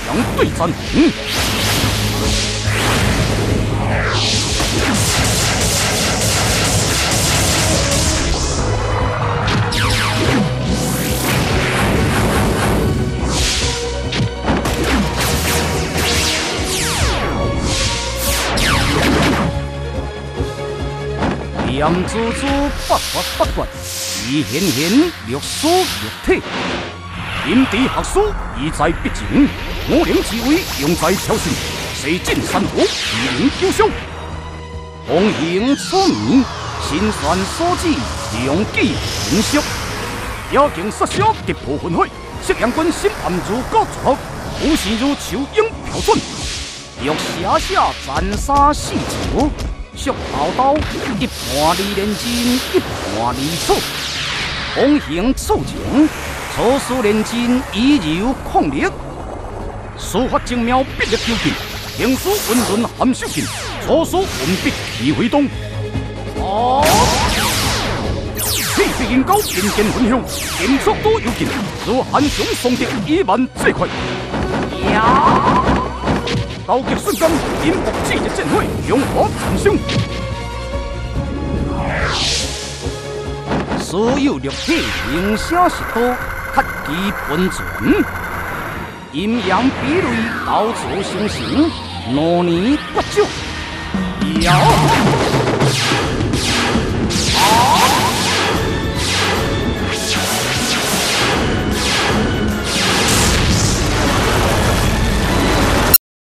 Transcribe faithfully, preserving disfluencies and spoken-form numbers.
相对战。嗯。 炎珠珠，百发百冠，义显显，略输略体。阴地学书，意在必行。五灵之威，用在挑衅。西进山河，以灵救伤。红颜出名，心酸所指，良计分析。妖精杀小，敌破魂海。夕阳关心暗如高竹，武士如秋鹰飘转。玉霞霞，斩杀四朝。 削刀刀，一盘离连筋，一盘离草。红形触情，初丝连筋，以柔抗力。书法精妙，笔力究竟，行书温润含手劲，初书文笔气挥动。哦！气势英高，人间分享，音速度又劲，如寒霜霜敌一万最快。呀！ 交击瞬间，音符刺日战火，勇火残伤。所有力体形写实多，克己本存。阴阳比类，刀俎生形，罗年骨折。